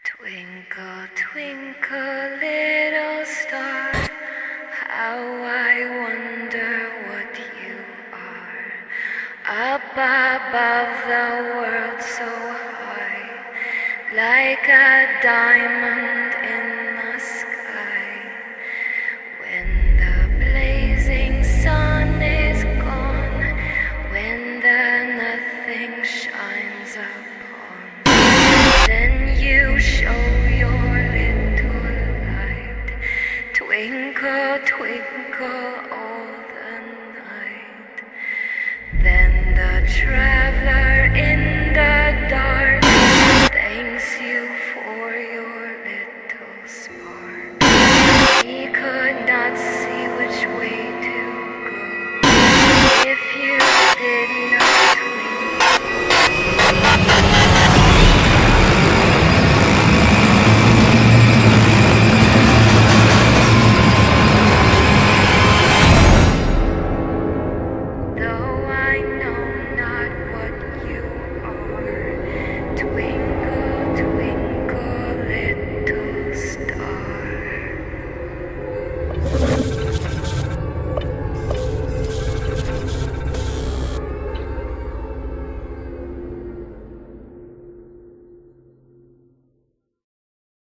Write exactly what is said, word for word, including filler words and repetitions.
Twinkle, twinkle, little star, how I wonder what you are. Up above the world so high, like a diamond in the sky. When the blazing sun is gone, when the nothing shines upon, then you show your little light. Twinkle, twinkle all the night. Then the traveler in the dark thanks you for your